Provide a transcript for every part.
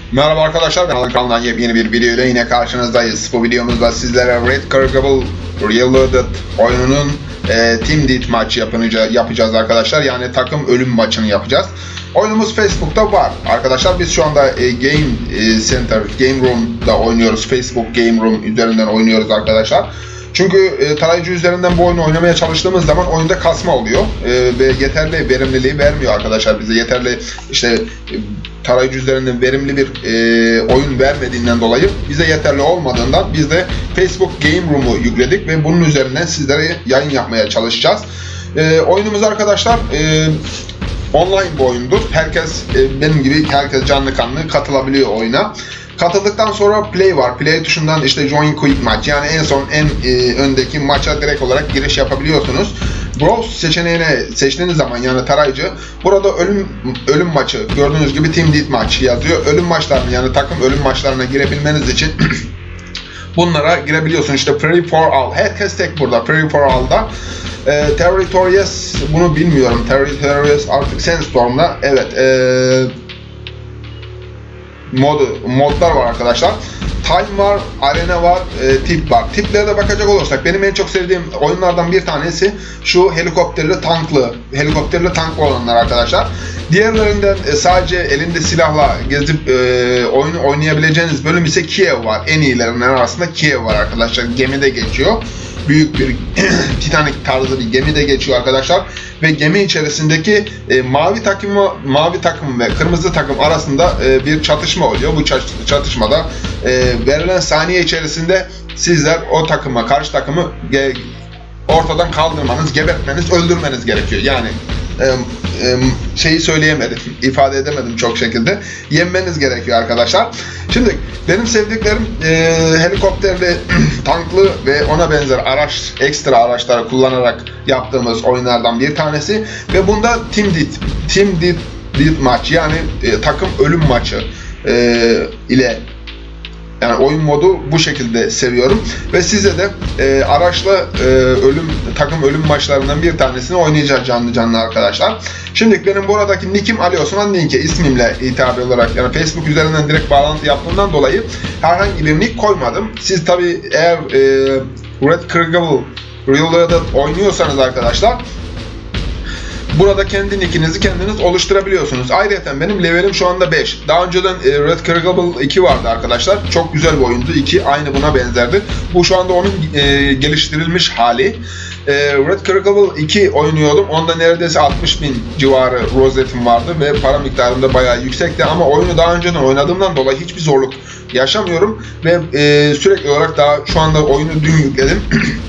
Merhaba arkadaşlar, ben kanalından yepyeni bir video ile yine karşınızdayız. Bu videomuzda sizlere Red Cargable Reloaded oyununun Team Deathmatch yapacağız arkadaşlar. Yani takım ölüm maçını yapacağız. Oyunumuz Facebook'ta var arkadaşlar. Biz şu anda Game Center, Game Room'da oynuyoruz. Facebook Game Room üzerinden oynuyoruz arkadaşlar. Çünkü tarayıcı üzerinden bu oyunu oynamaya çalıştığımız zaman oyunda kasma oluyor ve yeterli verimliliği vermiyor arkadaşlar bize. Yeterli tarayıcı üzerinden verimli bir oyun vermediğinden dolayı bize yeterli olmadığından biz de Facebook Game Room'u yükledik ve bunun üzerinden sizlere yayın yapmaya çalışacağız. Oyunumuz arkadaşlar online bir oyundur. Herkes benim gibi herkes canlı kanlı katılabiliyor oyuna. Katıldıktan sonra play var. Play tuşundan işte join quick match, yani en son öndeki maça direkt olarak giriş yapabiliyorsunuz. Browse seçeneğine seçtiğiniz zaman, yani tarayıcı, burada ölüm maçı gördüğünüz gibi Team Deathmatch yazıyor. Ölüm maçlarına, yani takım ölüm maçlarına girebilmeniz için bunlara girebiliyorsunuz. İşte Free for All. Herkes tek burada. Free for All'da. Territorious, bunu bilmiyorum. Territorious artık Sandstorm'da. Evet. Modlar var arkadaşlar. Time var, arena var, tip var. Tiplere de bakacak olursak benim en çok sevdiğim oyunlardan bir tanesi şu helikopterli tanklı olanlar arkadaşlar. Diğerlerinden sadece elinde silahla gezip oyunu oynayabileceğiniz bölüm ise Kiev var. En iyilerinden arasında Kiev var arkadaşlar. Gemide geçiyor. Büyük bir Titanic tarzı bir gemide geçiyor arkadaşlar ve gemi içerisindeki mavi takım ve kırmızı takım arasında bir çatışma oluyor. Bu çatışmada verilen saniye içerisinde sizler o takıma, karşı takımı ortadan kaldırmanız, gebertmeniz, öldürmeniz gerekiyor. Yani şeyi söyleyemedim, ifade edemedim çok şekilde. Yenmeniz gerekiyor arkadaşlar. Şimdi benim sevdiklerim helikopterli, tanklı ve ona benzer ekstra araçları kullanarak yaptığımız oyunlardan bir tanesi ve bunda Team Deathmatch, yani takım ölüm maçı ile, yani oyun modu bu şekilde seviyorum ve size de araçla takım ölüm maçlarından bir tanesini oynayacağız canlı arkadaşlar. Şimdi benim buradaki nickim Ali Osman Linke ismimle hitap olarak, yani Facebook üzerinden direkt bağlantı yaptığımdan dolayı herhangi bir nick koymadım. Siz tabi eğer Red Cargable Reloaded oynuyorsanız arkadaşlar, burada kendi nickinizi kendiniz oluşturabiliyorsunuz. Ayrıca benim levelim şu anda 5. Daha önceden Red Cargable 2 vardı arkadaşlar. Çok güzel bir oyundu. 2 aynı buna benzerdi. Bu şu anda onun geliştirilmiş hali. Red Cargable 2 oynuyordum. Onda neredeyse 60.000 civarı rozetim vardı ve para miktarım da bayağı yüksekti. Ama oyunu daha önceden oynadığımdan dolayı hiçbir zorluk yaşamıyorum. Ve sürekli olarak daha şu anda oyunu dün yükledim.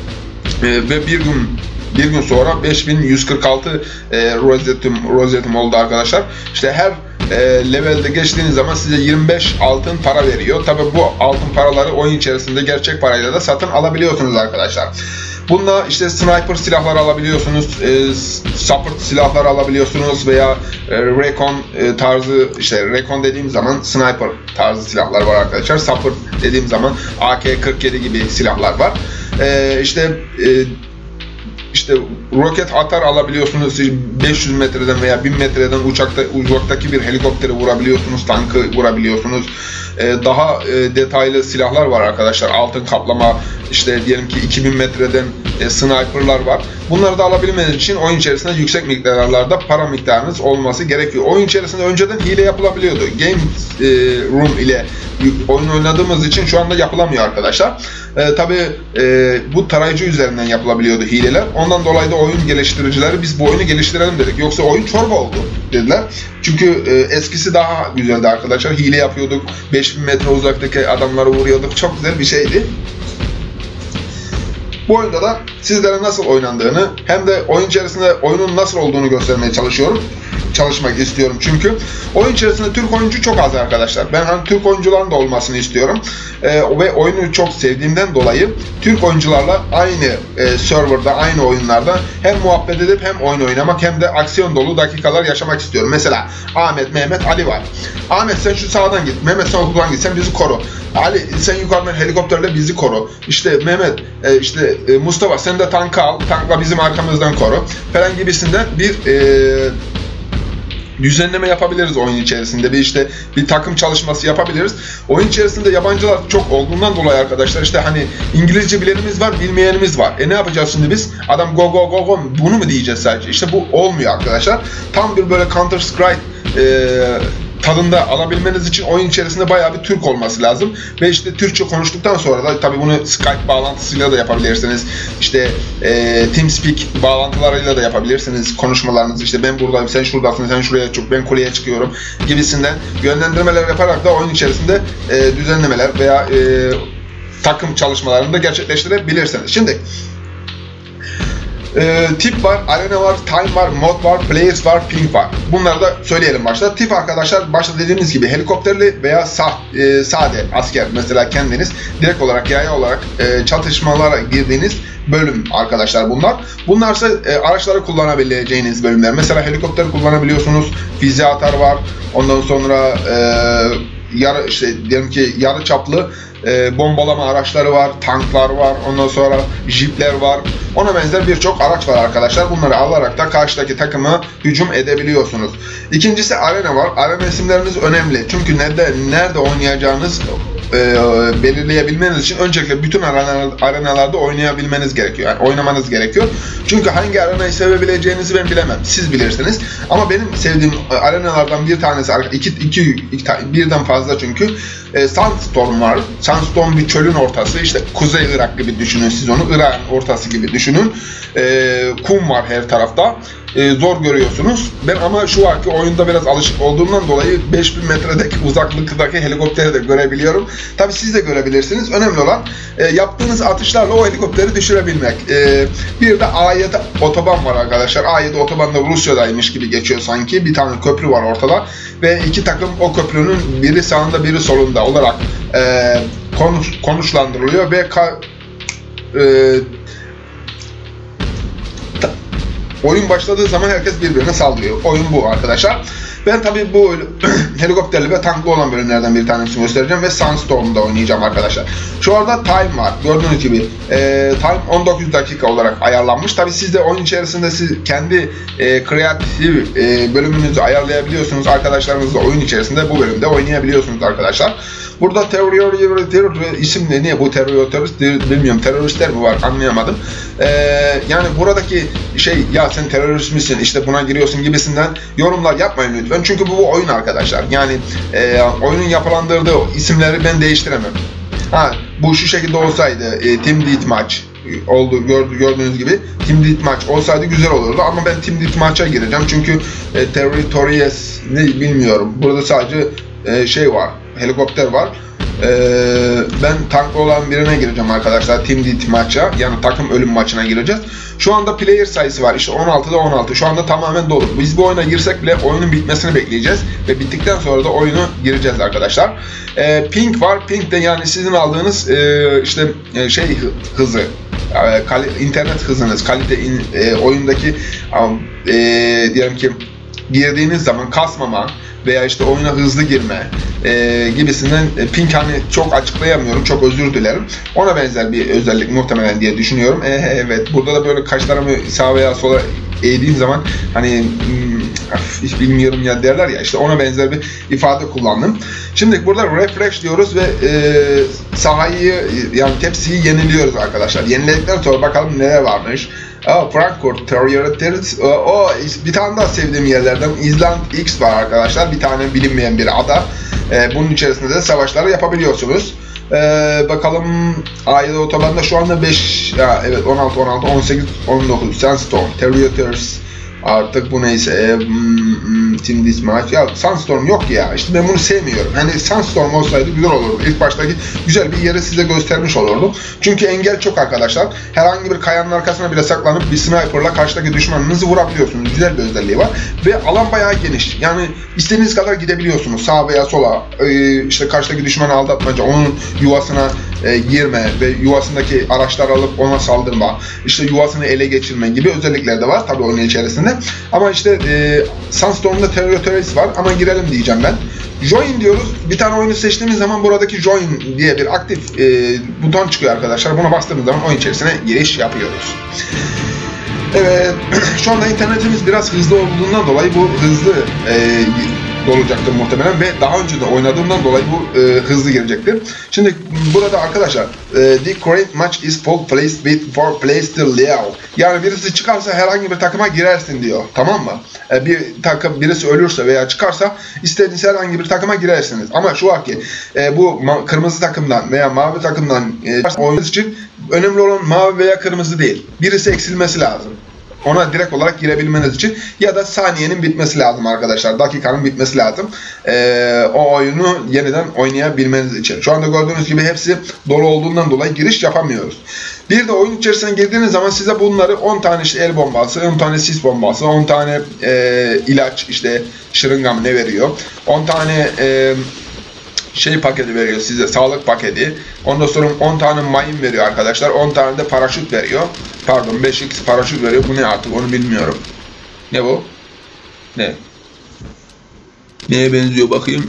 Ve bir gün sonra 5146 rozetim oldu arkadaşlar. İşte her levelde geçtiğiniz zaman size 25 altın para veriyor. Tabi bu altın paraları oyun içerisinde gerçek parayla da satın alabiliyorsunuz arkadaşlar. Bununla işte sniper silahlar alabiliyorsunuz, support silahlar alabiliyorsunuz veya recon tarzı, işte recon dediğim zaman sniper tarzı silahlar var arkadaşlar. Support dediğim zaman AK-47 gibi silahlar var. İşte roket atar alabiliyorsunuz, 500 metreden veya 1000 metreden uzaktaki bir helikopteri vurabiliyorsunuz, tankı vurabiliyorsunuz. Daha detaylı silahlar var arkadaşlar, altın kaplama, işte diyelim ki 2000 metreden sniperlar var. Bunları da alabilmeniz için oyun içerisinde yüksek miktarlarda para miktarınız olması gerekiyor. Oyun içerisinde önceden hile yapılabiliyordu. Game Room ile oyun oynadığımız için şu anda yapılamıyor arkadaşlar. Tabi bu tarayıcı üzerinden yapılabiliyordu hileler. Ondan dolayı da oyun geliştiricileri biz bu oyunu geliştirelim dedik. Yoksa oyun çorba oldu dediler. Çünkü eskisi daha güzeldi arkadaşlar. Hile yapıyorduk. 5000 metre uzaktaki adamları vuruyorduk. Çok güzel bir şeydi. Bu oyunda da sizlere nasıl oynandığını hem de oyun içerisinde oyunun nasıl olduğunu göstermeye çalışmak istiyorum. Çünkü oyun içerisinde Türk oyuncu çok az arkadaşlar. Ben Türk oyuncuların da olmasını istiyorum. Ve oyunu çok sevdiğimden dolayı Türk oyuncularla aynı serverda, aynı oyunlarda hem muhabbet edip hem oyun oynamak hem de aksiyon dolu dakikalar yaşamak istiyorum. Mesela Ahmet, Mehmet, Ali var. Ahmet sen şu sağdan git, Mehmet sen oradan git, sen bizi koru. Ali sen yukarıdan helikopterle bizi koru. İşte Mehmet, Mustafa sen de tankı al, tankla bizim arkamızdan koru falan gibisinden bir düzenleme yapabiliriz oyun içerisinde. Bir takım çalışması yapabiliriz. Oyun içerisinde yabancılar çok olduğundan dolayı arkadaşlar işte hani İngilizce bilenimiz var, bilmeyenimiz var. Ne yapacağız şimdi biz? Adam go go go go bunu mu diyeceğiz sadece? İşte bu olmuyor arkadaşlar. Tam bir böyle Counter Strike tadında alabilmeniz için oyun içerisinde bayağı bir Türk olması lazım. Ve işte Türkçe konuştuktan sonra da tabii bunu Skype bağlantısıyla da yapabilirsiniz. İşte TeamSpeak bağlantılarıyla da yapabilirsiniz konuşmalarınızı. İşte ben buradayım, sen şuradasın, sen şuraya çık, ben kuleye çıkıyorum gibisinden yönlendirmeler yaparak da oyun içerisinde düzenlemeler veya takım çalışmalarını da gerçekleştirebilirsiniz. Şimdi tip var, arena var, time var, mod var, players var, ping var. Bunları da söyleyelim başta. Tip arkadaşlar başta dediğimiz gibi helikopterli veya sade asker mesela kendiniz direkt olarak yaya olarak çatışmalara girdiğiniz bölüm arkadaşlar bunlar. Bunlarsa araçları kullanabileceğiniz bölümler. Mesela helikopter kullanabiliyorsunuz, füze atar var. Ondan sonra diyelim ki yarı çaplı bombalama araçları var, tanklar var, ondan sonra jipler var. Ona benzer birçok araç var arkadaşlar. Bunları alarak da karşıdaki takıma hücum edebiliyorsunuz. İkincisi arena var. Arena isimleriniz önemli. Çünkü nerede oynayacağınız belirleyebilmeniz için öncelikle bütün arenalarda oynayabilmeniz gerekiyor. Yani oynamanız gerekiyor. Çünkü hangi arenayı sevebileceğinizi ben bilemem. Siz bilirsiniz. Ama benim sevdiğim arenalardan bir tanesi, birden fazla çünkü Sandstorm var. Sandstorm bir çölün ortası. İşte Kuzey Irak gibi düşünün siz onu. Irak'ın ortası gibi düşünün. Kum var her tarafta. Zor görüyorsunuz. Ben ama şu anki oyunda biraz alışık olduğumdan dolayı 5000 metredeki uzaklıktaki helikopteri de görebiliyorum. Tabi siz de görebilirsiniz. Önemli olan yaptığınız atışlarla o helikopteri düşürebilmek. Bir de A7 otoban var arkadaşlar. A7 otoban da Rusya'daymış gibi geçiyor sanki. Bir tane köprü var ortada. Ve iki takım o köprünün biri sağında biri solunda olarak konuşlandırılıyor ve oyun başladığı zaman herkes birbirine saldırıyor. Oyun bu arkadaşlar. Ben tabii bu helikopterli ve tanklı olan bölümlerden bir tanesini göstereceğim ve Sandstorm'da oynayacağım arkadaşlar. Şu anda time var. Gördüğünüz gibi time 19 dakika olarak ayarlanmış. Tabii siz de oyun içerisinde siz kendi kreatif bölümünüzü ayarlayabiliyorsunuz. Arkadaşlarınızla oyun içerisinde bu bölümde oynayabiliyorsunuz arkadaşlar. Burada terör isim ne? Niye bu terörist bilmiyorum. Teröristler mi var? Anlayamadım. Yani buradaki ya sen terörist misin? İşte buna giriyorsun gibisinden yorumlar yapmayın lütfen. Çünkü bu oyun arkadaşlar. Yani oyunun yapılandırdığı isimleri ben değiştiremem. Bu şu şekilde olsaydı Team Deathmatch oldu gördüğünüz gibi Team Deathmatch olsaydı güzel olurdu ama ben Team Deathmatch'a gireceğim çünkü Territorious ne bilmiyorum. Burada sadece var. Helikopter var. Ben tanklı olan birine gireceğim arkadaşlar. Team Deathmatch'a yani takım ölüm maçına gireceğiz. Şu anda player sayısı var. İşte 16'da 16. Şu anda tamamen dolu. Biz bu oyuna girsek bile oyunun bitmesini bekleyeceğiz. Ve bittikten sonra da oyunu gireceğiz arkadaşlar. Ping var. Ping de yani sizin aldığınız hızı. İnternet hızınız. Oyundaki diyelim ki girdiğiniz zaman kasmama veya işte oyuna hızlı girme gibisinden ping çok açıklayamıyorum. Çok özür dilerim. Ona benzer bir özellik muhtemelen diye düşünüyorum. Evet. Burada da böyle kaşlarımı sağa veya sola eğdiğim zaman hiç bilmiyorum ya derler ya işte ona benzer bir ifade kullandım. Şimdi burada refresh diyoruz ve sahayı yani tepsiyi yeniliyoruz arkadaşlar. Yeniledikten sonra bakalım neler varmış. Frankfurt Territorials. Bir tane daha sevdiğim yerlerden Island X var arkadaşlar. Bir tane bilinmeyen bir ada. Bunun içerisinde de savaşları yapabiliyorsunuz. Bakalım A7 otobanda şu anda 16, 18, 19 Sandstorm Territorials. Artık bu neyse Team Deathmatch. Ya Sandstorm yok ya. İşte ben bunu sevmiyorum. Hani Sandstorm olsaydı güzel olurdu. İlk baştaki güzel bir yeri size göstermiş olurdum. Çünkü engel çok arkadaşlar. Herhangi bir kayanın arkasına bile saklanıp bir sniper'la karşıdaki düşmanınızı vurabiliyorsunuz. Güzel bir özelliği var. Ve alan bayağı geniş. Yani istediğiniz kadar gidebiliyorsunuz. Sağa veya sola. İşte karşıdaki düşmanı aldatmaca, onun yuvasına girme ve yuvasındaki araçlar alıp ona saldırma. İşte yuvasını ele geçirme gibi özellikler de var tabii oyun içerisinde. Ama işte Sandstorm'da Territorials var ama girelim diyeceğim ben. Join diyoruz. Bir tane oyunu seçtiğimiz zaman buradaki Join diye bir aktif buton çıkıyor arkadaşlar. Buna bastığımız zaman oyun içerisine giriş yapıyoruz. Evet, şu anda internetimiz biraz hızlı olduğundan dolayı bu hızlı dolacaktır muhtemelen ve daha önce de oynadığımdan dolayı bu hızlı gelecektir. Şimdi burada arkadaşlar the current match is full place with 4 place to live. Yani birisi çıkarsa herhangi bir takıma girersin diyor. Tamam mı? Birisi ölürse veya çıkarsa istediğiniz herhangi bir takıma girersiniz. Ama şu var ki bu kırmızı takımdan veya mavi takımdan oynamak için önemli olan mavi veya kırmızı değil. Birisi eksilmesi lazım. Ona direkt olarak girebilmeniz için ya da saniyenin bitmesi lazım arkadaşlar. Dakikanın bitmesi lazım. O oyunu yeniden oynayabilmeniz için. Şu anda gördüğünüz gibi hepsi dolu olduğundan dolayı giriş yapamıyoruz. Bir de oyun içerisine girdiğiniz zaman size bunları 10 tane işte el bombası, 10 tane sis bombası, 10 tane ilaç işte şırıngam ne veriyor? 10 tane paketi veriyor size, sağlık paketi. Ondan sonra 10 tane mayın veriyor arkadaşlar. 10 tane de paraşüt veriyor. Pardon 5x paraşüt veriyor. Bu ne artık onu bilmiyorum. Ne bu? Ne? Neye benziyor bakayım?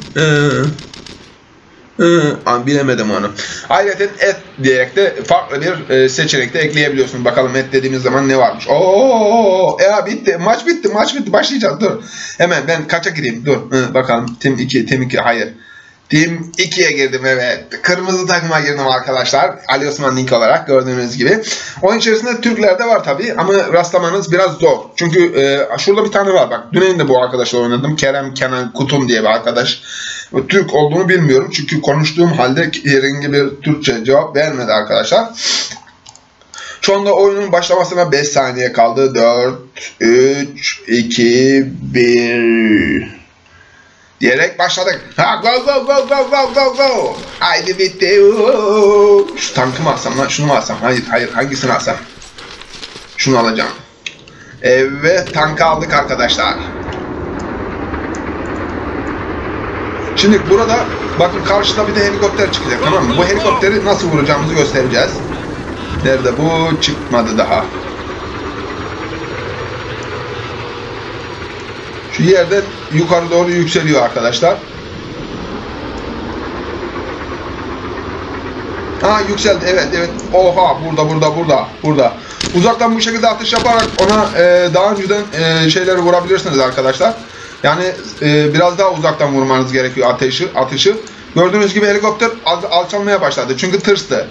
Bilemedim onu. Ayrıca et diyerek de farklı bir seçenek de ekleyebiliyorsunuz. Bakalım et dediğimiz zaman ne varmış? Bitti. Maç bitti. Başlayacağız. Dur. Hemen ben kaça gireyim? Dur. Bakalım. Team 2. Hayır. Team 2'ye girdim, evet. Kırmızı takıma girdim arkadaşlar. Ali Osman Link olarak gördüğünüz gibi. Oyun içerisinde Türkler de var tabi ama rastlamanız biraz zor. Çünkü şurada bir tane var bak. Dün de bu arkadaşla oynadım. Kerem Kenan Kutun diye bir arkadaş. Türk olduğunu bilmiyorum. Çünkü konuştuğum halde herhangi bir Türkçe cevap vermedi arkadaşlar. Şu anda oyunun başlamasına 5 saniye kaldı. 4, 3, 2, 1... diyerek başladık. Go. Haydi bitti. Şu tankı mı alsam lan? Şunu mu alsam? Hayır. Hangisini alsam? Şunu alacağım. Evet, tankı aldık arkadaşlar. Şimdi burada bakın karşıda bir de helikopter çıkacak, tamam mı? Bu helikopteri nasıl vuracağımızı göstereceğiz. Nerede bu? Çıkmadı daha. Şu yerden yukarı doğru yükseliyor arkadaşlar. Yükseldi. Evet. Oha, burada. Uzaktan bu şekilde atış yaparak ona daha önceden şeyleri vurabilirsiniz arkadaşlar. Yani biraz daha uzaktan vurmanız gerekiyor atışı. Gördüğünüz gibi helikopter alçalmaya başladı. Çünkü tırstı.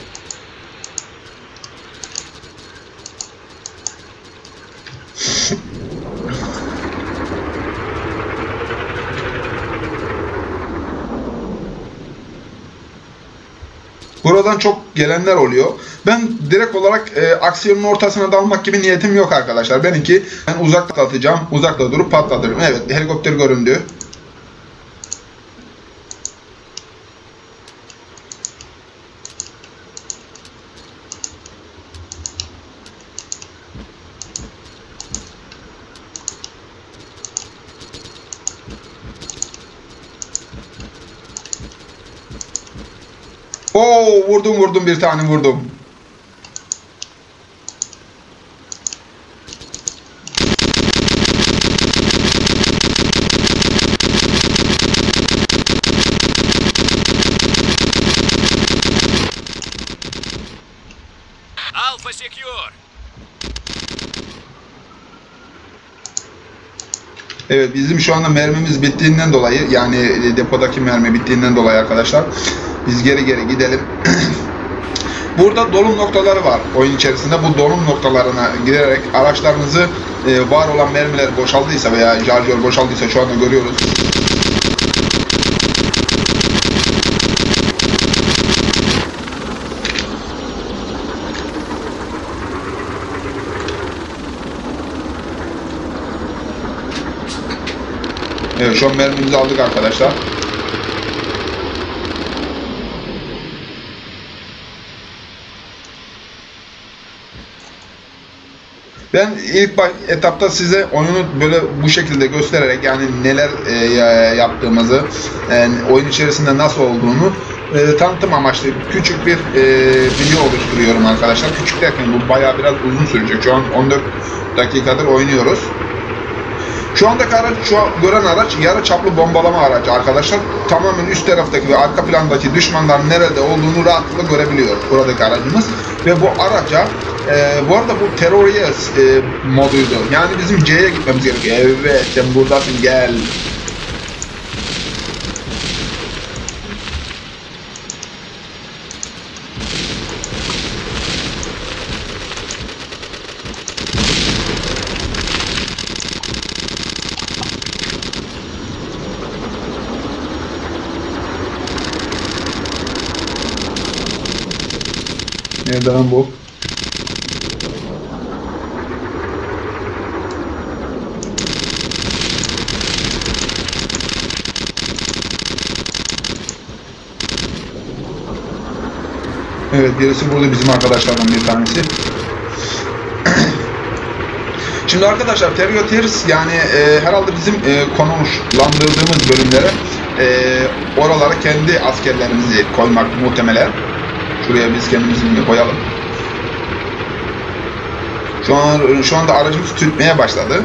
Buradan çok gelenler oluyor. Ben direkt olarak aksiyonun ortasına dalmak gibi niyetim yok arkadaşlar. Ben uzakta atacağım. Uzakta durup patlatırım. Evet, helikopter göründü. Vurdum bir tane vurdum. Alpha secure. Evet, bizim şu anda mermimiz bittiğinden dolayı, yani depodaki mermi bittiğinden dolayı arkadaşlar biz geri gidelim. Burada dolum noktaları var oyun içerisinde. Bu dolum noktalarına girerek araçlarınızı var olan mermiler boşaldıysa veya şarjör boşaldıysa, şu anda görüyoruz. Evet, şu an mermimizi aldık arkadaşlar. Ben ilk etapta size oyunu böyle bu şekilde göstererek, yani neler yaptığımızı, yani oyun içerisinde nasıl olduğunu tanıtım amaçlı küçük bir video oluşturuyorum arkadaşlar. Küçük derken bu bayağı biraz uzun sürecek. Şu an 14 dakikadır oynuyoruz. Şu andaki araç, gören araç yarı çaplı bombalama aracı arkadaşlar. Tamamen üst taraftaki ve arka plandaki düşmanların nerede olduğunu rahatlıkla görebiliyor buradaki aracımız. Ve bu araca, bu arada bu Terrorias moduydu. Yani bizim C'ye gitmemiz gerekiyor. Evet, sen buradasın, gel. Nerede lan bu? Evet, birisi burada, bizim arkadaşlardan bir tanesi. Şimdi arkadaşlar, Terrorias yani herhalde bizim konuşlandırdığımız bölümlere oralara kendi askerlerimizi koymak muhtemelen. Şuraya biz kendimizi koyalım. Şu anda aracımız tütmeye başladı.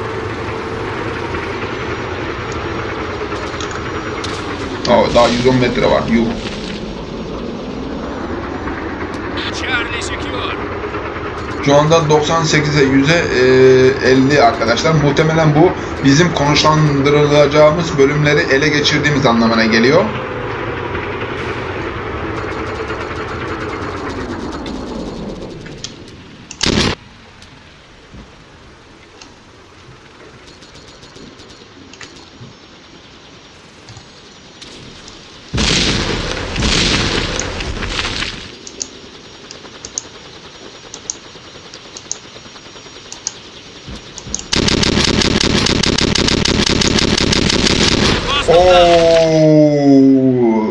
Daha 110 metre var. Yuh. Şu anda 98'e 100'e 50 arkadaşlar. Muhtemelen bu bizim konuşlandırılacağımız bölümleri ele geçirdiğimiz anlamına geliyor. Oo.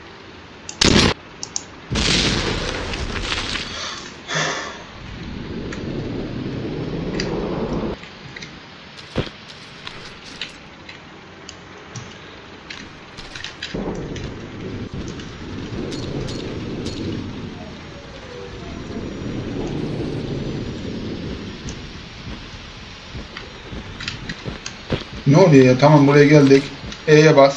Ne oluyor ya? Tamam, buraya geldik. E'ye bas.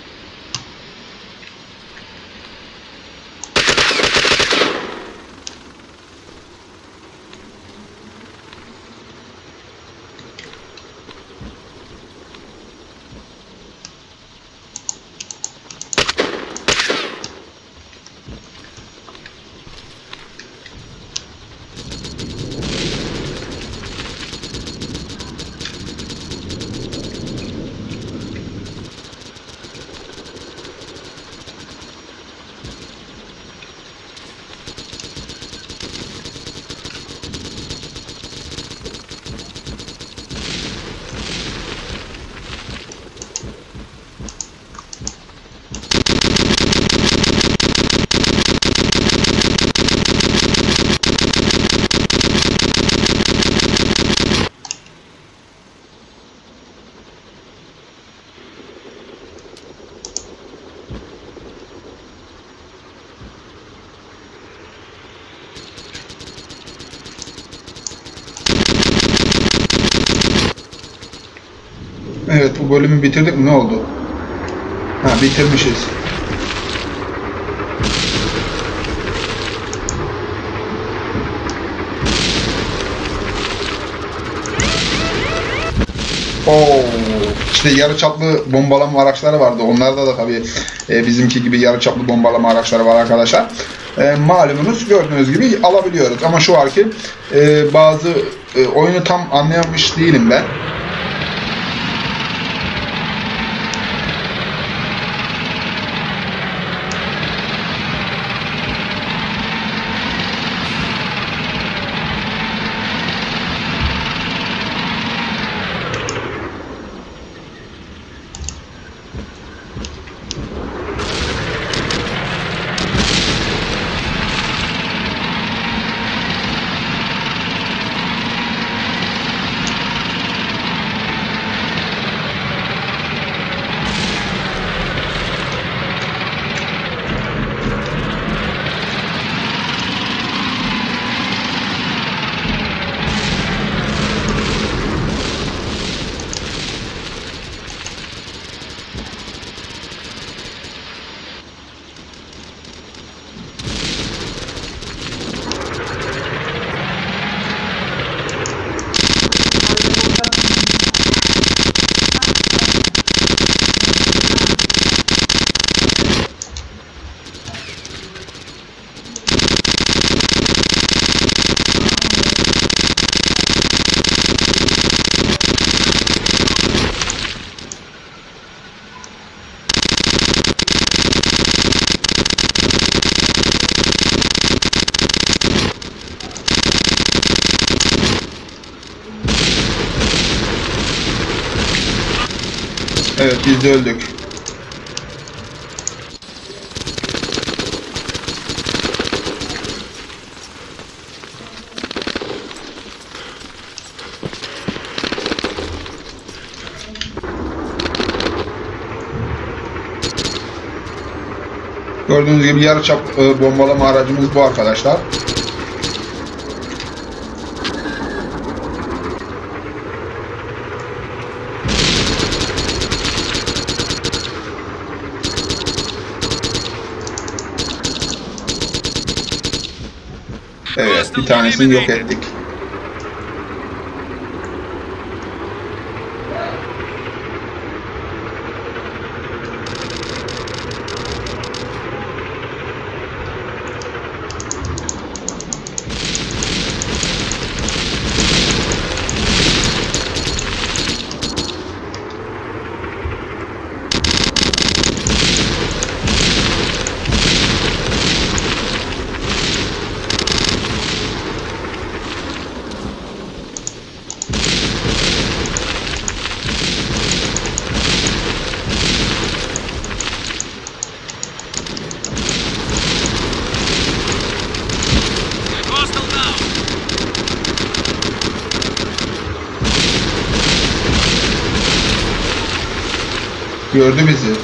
Evet, bu bölümü bitirdik mi? Ne oldu? Ha, bitirmişiz. İşte yarıçaplı bombalama araçları vardı. Onlarda da tabii bizimki gibi yarıçaplı bombalama araçları var arkadaşlar. Malumunuz, gördüğünüz gibi alabiliyoruz. Ama şu var ki bazı oyunu tam anlayamış değilim ben. Evet, biz de öldük. Gördüğünüz gibi yarıçap bombalama aracımız bu arkadaşlar. Evet, bir tanesini yok ettik. Gördü bizi.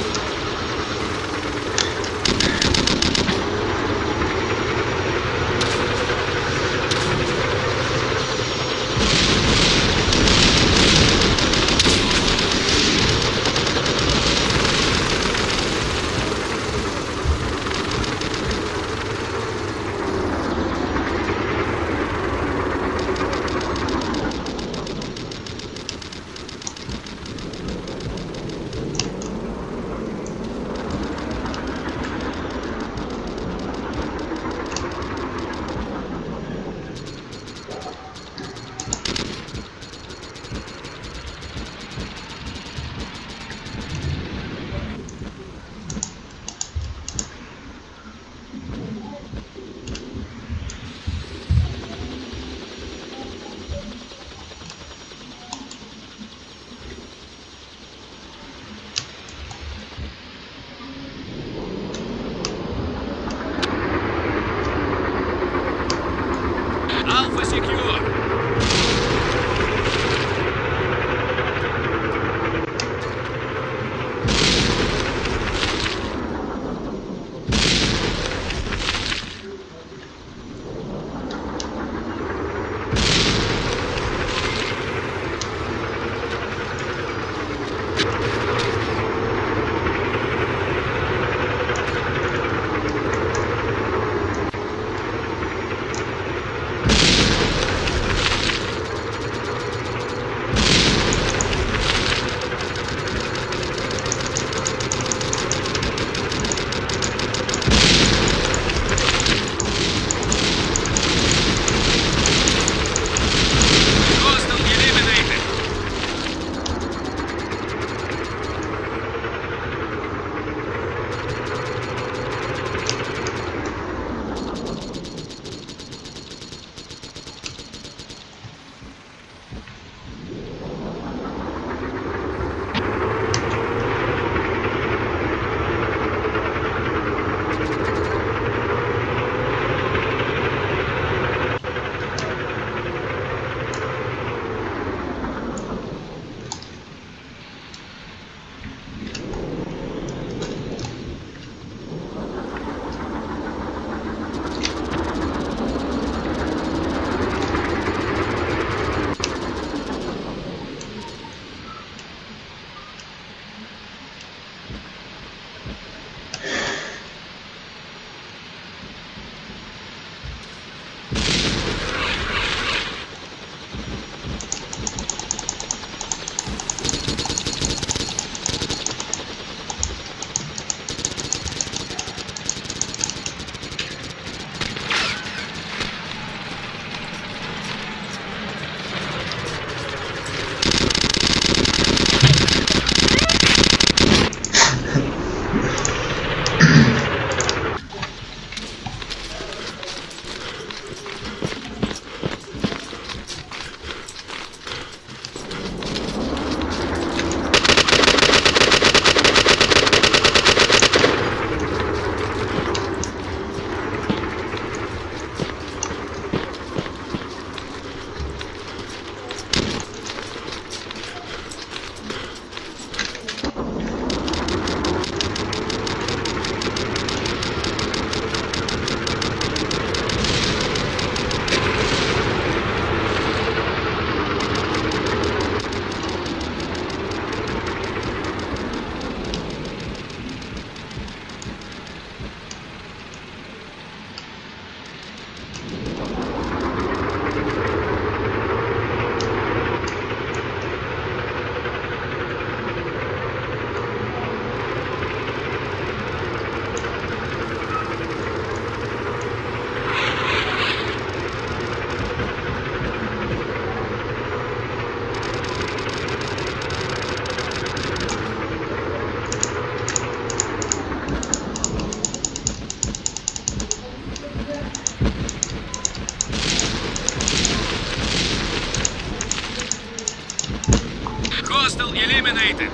Hostile eliminated.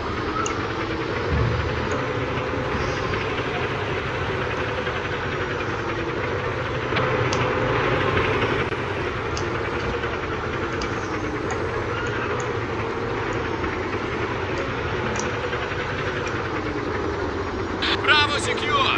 Bravo secure.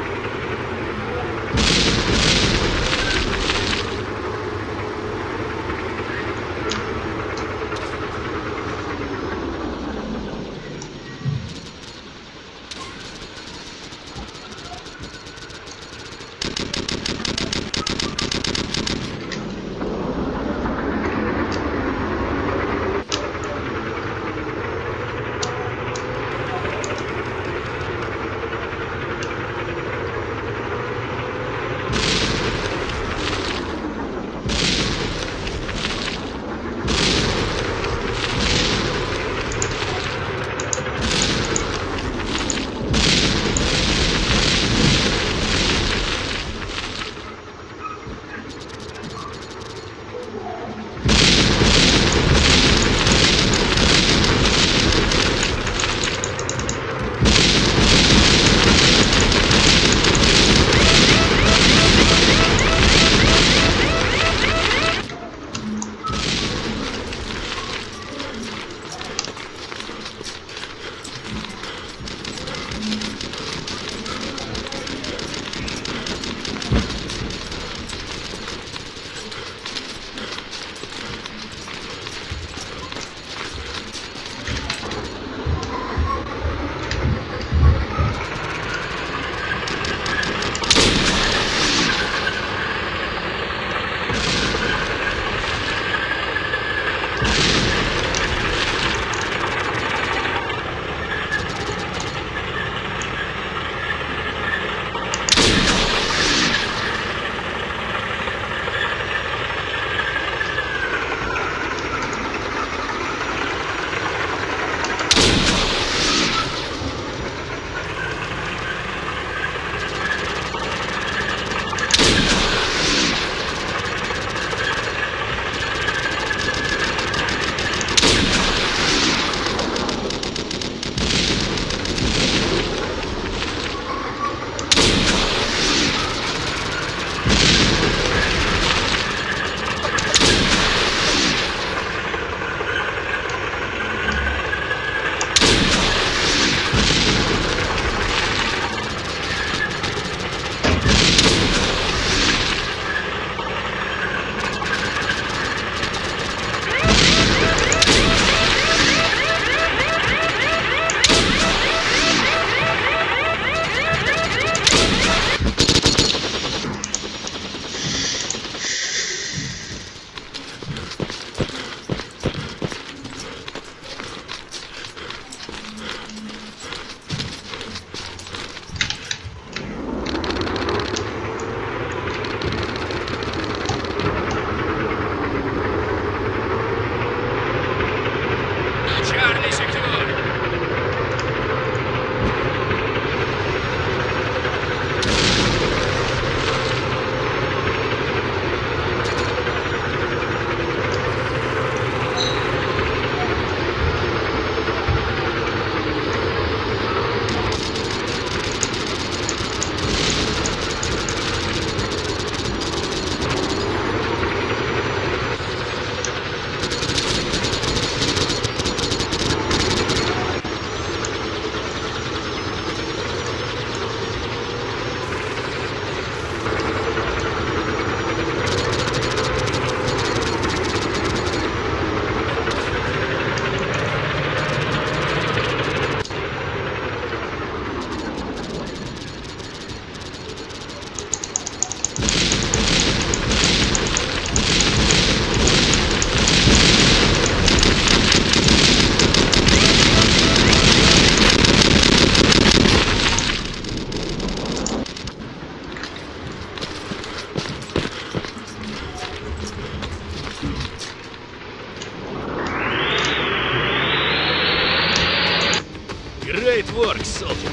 Great work, soldier.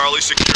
Charlie secure.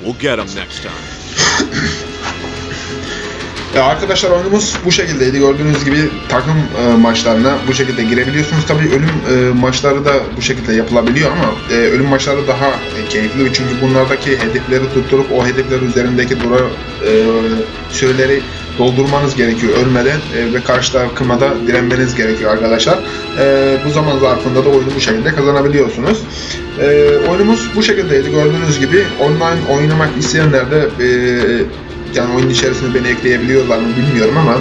We'll get 'em next time. Arkadaşlar oyunumuz bu şekildeydi. Gördüğünüz gibi takım maçlarına bu şekilde girebiliyorsunuz. Tabii ölüm maçları da bu şekilde yapılabiliyor ama ölüm maçları daha keyifli. Çünkü bunlardaki hedefleri tutturup o hedefler üzerindeki süreleri doldurmanız gerekiyor ölmeden ve karşı takıma da direnmeniz gerekiyor arkadaşlar. Bu zaman zarfında da oyunu bu şekilde kazanabiliyorsunuz. Oyunumuz bu şekildeydi. Gördüğünüz gibi online oynamak isteyenler de yani oyun içerisinde beni ekleyebiliyorlar mı bilmiyorum ama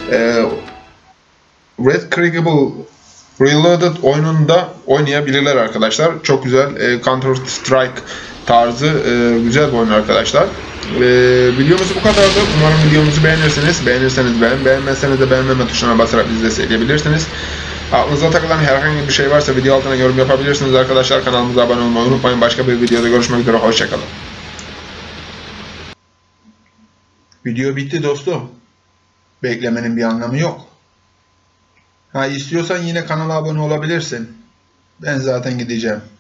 Red Crucible Reloaded oyununda oynayabilirler arkadaşlar. Çok güzel Counter Strike tarzı güzel bir oyun arkadaşlar. Videomuz bu kadardı. Umarım videomuzu beğenirsiniz. Beğenirseniz beğenmezseniz de beğenmeme tuşuna basarak bizi destekleyebilirsiniz. Aklınıza takılan herhangi bir şey varsa video altına yorum yapabilirsiniz arkadaşlar. Kanalımıza abone olmayı unutmayın. Başka bir videoda görüşmek üzere. Hoşçakalın. Video bitti dostum. Beklemenin bir anlamı yok. Ha istiyorsan yine kanala abone olabilirsin. Ben zaten gideceğim.